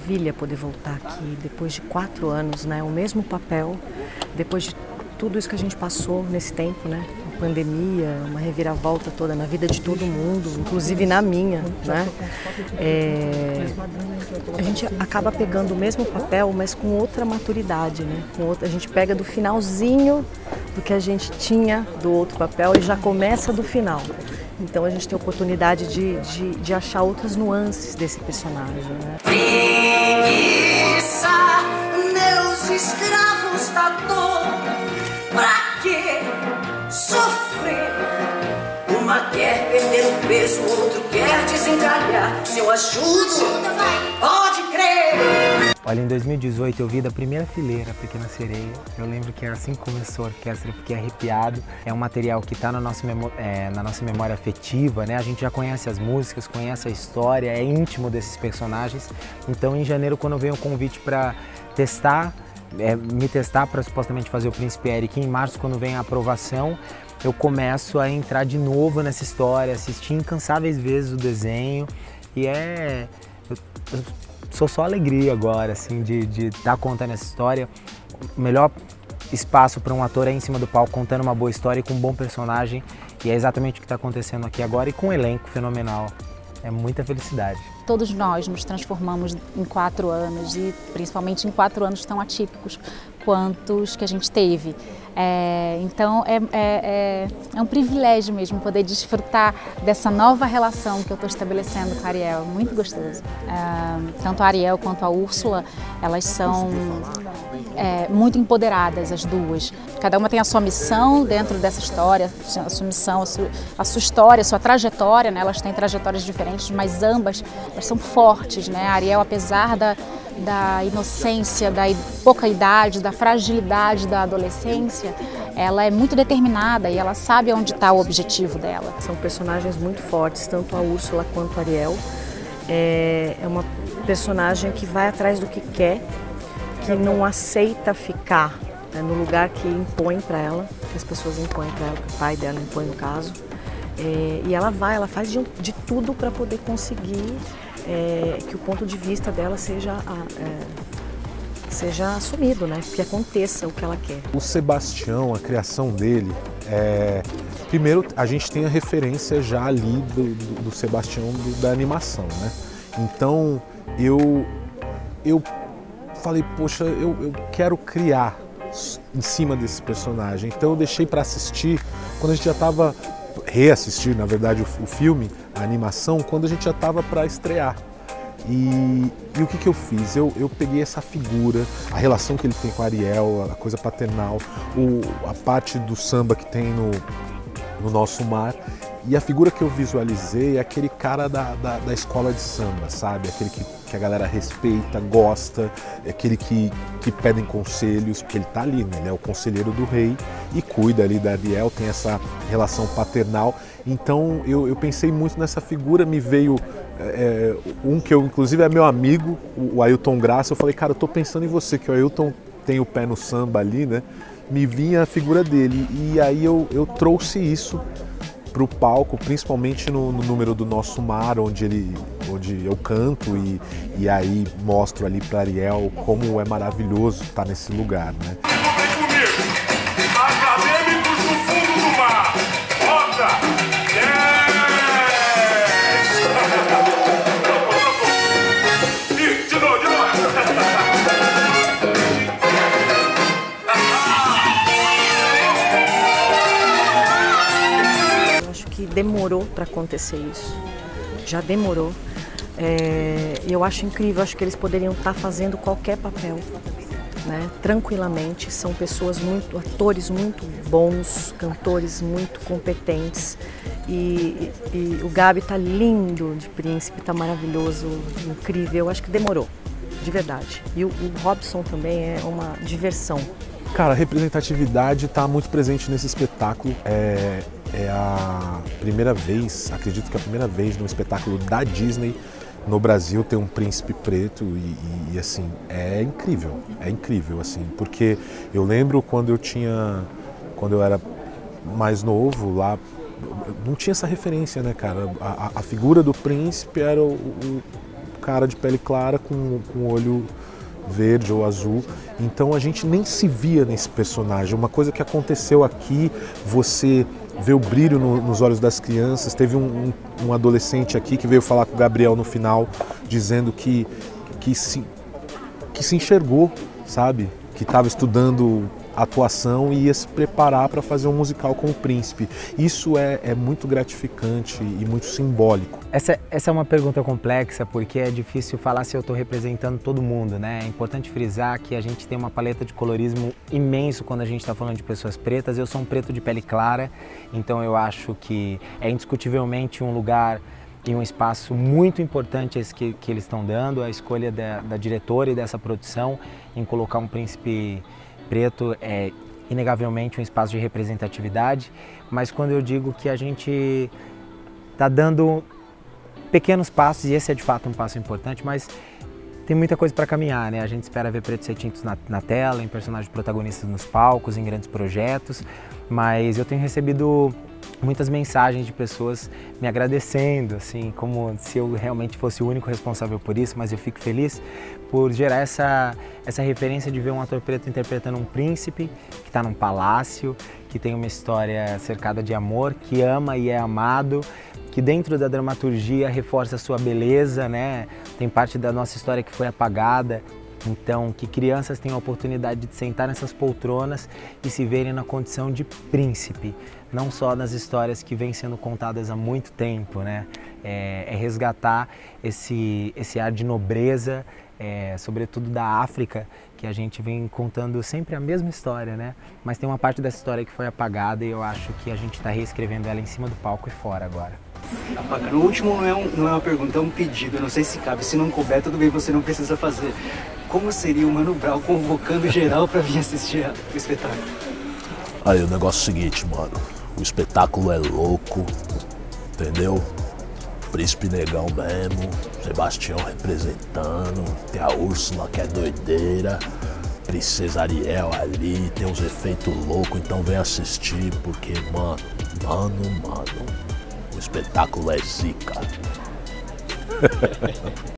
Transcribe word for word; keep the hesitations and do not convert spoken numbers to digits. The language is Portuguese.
maravilha poder voltar aqui depois de quatro anos, né? O mesmo papel, depois de tudo isso que a gente passou nesse tempo, né? A pandemia, uma reviravolta toda na vida de todo mundo, inclusive na minha, né? É... A gente acaba pegando o mesmo papel, mas com outra maturidade, né? Com outra... A gente pega do finalzinho do que a gente tinha do outro papel e já começa do final. Então a gente tem a oportunidade de, de, de achar outras nuances desse personagem, né? Preguiça, meus escravos da dor, pra que sofrer? Uma quer perder o peso, o outro quer desencalhar. Se eu ajudo, pode crer. Olha, em dois mil e dezoito eu vi da primeira fileira Pequena Sereia. Eu lembro que assim que começou a orquestra eu fiquei arrepiado. É um material que está na, é, na nossa memória afetiva, né? A gente já conhece as músicas, conhece a história, é íntimo desses personagens. Então em janeiro, quando veio o convite para testar, é, me testar para supostamente fazer o Príncipe Eric, em março, quando vem a aprovação, eu começo a entrar de novo nessa história, assistir incansáveis vezes o desenho. E é... Eu, eu, Sou só alegria agora, assim, de de dar conta nessa história. O melhor espaço para um ator é em cima do palco, contando uma boa história e com um bom personagem. E é exatamente o que está acontecendo aqui agora e com um elenco fenomenal. É muita felicidade. Todos nós nos transformamos em quatro anos e principalmente em quatro anos tão atípicos quantos que a gente teve. É, então é, é, é, é um privilégio mesmo poder desfrutar dessa nova relação que eu estou estabelecendo com a Ariel, muito gostoso. É, tanto a Ariel quanto a Úrsula, elas são é, muito empoderadas, as duas. Cada uma tem a sua missão dentro dessa história, a sua missão, a sua, a sua história, a sua trajetória, né? Elas têm trajetórias diferentes, mas ambas elas são fortes, né? A Ariel, apesar da da inocência, da pouca idade, da fragilidade da adolescência, ela é muito determinada e ela sabe onde está o objetivo dela. São personagens muito fortes, tanto a Úrsula quanto a Ariel. É, é uma personagem que vai atrás do que quer, que não aceita ficar, né, no lugar que impõe para ela, que as pessoas impõem para ela, que o pai dela impõe no caso. É, e ela vai, ela faz de, de tudo para poder conseguir É, que o ponto de vista dela seja, é, seja assumido, né? Que aconteça o que ela quer. O Sebastião, a criação dele, é... primeiro a gente tem a referência já ali do, do, do Sebastião do, da animação, né? Então eu, eu falei, poxa, eu, eu quero criar em cima desse personagem. Então eu deixei para assistir quando a gente já estava reassistir, na verdade, o, o filme, a animação, quando a gente já estava para estrear. E, e o que, que eu fiz? Eu, eu peguei essa figura, a relação que ele tem com a Ariel, a coisa paternal, o, a parte do samba que tem no, no Nosso Mar. E a figura que eu visualizei é aquele cara da, da, da escola de samba, sabe? Aquele que, que a galera respeita, gosta, é aquele que, que pedem conselhos, porque ele tá ali, né? Ele é o conselheiro do rei e cuida ali da Ariel, tem essa relação paternal. Então eu, eu pensei muito nessa figura, me veio é, um que eu, inclusive é meu amigo, o Ailton Graça. Eu falei, cara, eu tô pensando em você, que o Ailton tem o pé no samba ali, né? Me vinha a figura dele e aí eu, eu trouxe isso para o palco, principalmente no, no número do Nosso Mar, onde, ele, onde eu canto e, e aí mostro ali para Ariel como é maravilhoso estar nesse lugar, né? Vem comigo! Acadêmicos do fundo do mar! Roda! E de novo, de novo! Demorou para acontecer isso, já demorou. É, eu acho incrível, acho que eles poderiam estar fazendo qualquer papel, né, tranquilamente. São pessoas muito, atores muito bons, cantores muito competentes e, e, e o Gabi tá lindo de príncipe, tá maravilhoso, incrível. Eu acho que demorou, de verdade. E o, o Robson também é uma diversão. Cara, a representatividade está muito presente nesse espetáculo. É, é a primeira vez, acredito que é a primeira vez num espetáculo da Disney no Brasil ter um príncipe preto e, e, e assim, é incrível, é incrível, assim, porque eu lembro quando eu tinha, quando eu era mais novo lá, não tinha essa referência, né, cara? A, a figura do príncipe era o, o cara de pele clara com, com olho verde ou azul. Então a gente nem se via nesse personagem. Uma coisa que aconteceu aqui, você vê o brilho no, nos olhos das crianças. Teve um, um, um adolescente aqui que veio falar com o Gabriel no final, dizendo que, que, se, que se enxergou, sabe? Que estava estudando atuação e ia se preparar para fazer um musical com o Príncipe. Isso é, é muito gratificante e muito simbólico. Essa, essa é uma pergunta complexa porque é difícil falar se eu estou representando todo mundo, né? É importante frisar que a gente tem uma paleta de colorismo imenso quando a gente está falando de pessoas pretas. Eu sou um preto de pele clara, então eu acho que é indiscutivelmente um lugar e um espaço muito importante esse que, que eles estão dando, a escolha da, da diretora e dessa produção em colocar um príncipe preto é inegavelmente um espaço de representatividade, mas quando eu digo que a gente está dando pequenos passos, e esse é de fato um passo importante, mas tem muita coisa para caminhar, né? A gente espera ver pretos retintos na, na tela, em personagens protagonistas nos palcos, em grandes projetos, mas eu tenho recebido muitas mensagens de pessoas me agradecendo, assim, como se eu realmente fosse o único responsável por isso, mas eu fico feliz por gerar essa, essa referência de ver um ator preto interpretando um príncipe que está num palácio, que tem uma história cercada de amor, que ama e é amado, que dentro da dramaturgia reforça a sua beleza, né? Tem parte da nossa história que foi apagada. Então, que crianças tenham a oportunidade de sentar nessas poltronas e se verem na condição de príncipe, não só nas histórias que vêm sendo contadas há muito tempo, né? É, é resgatar esse, esse ar de nobreza, é, sobretudo da África, que a gente vem contando sempre a mesma história, né? Mas tem uma parte dessa história que foi apagada e eu acho que a gente está reescrevendo ela em cima do palco e fora agora. Apagando. O último não é, um, não é uma pergunta, é um pedido. Eu não sei se cabe, se não couber, tudo bem, você não precisa fazer. Como seria o Mano Brown convocando geral para vir assistir o espetáculo? Aí o negócio é o seguinte, mano. O espetáculo é louco, entendeu? Príncipe Negão mesmo, Sebastião representando, tem a Úrsula que é doideira, Princesa Ariel ali, tem uns efeitos loucos, então vem assistir, porque, mano, mano, mano, o espetáculo é zica.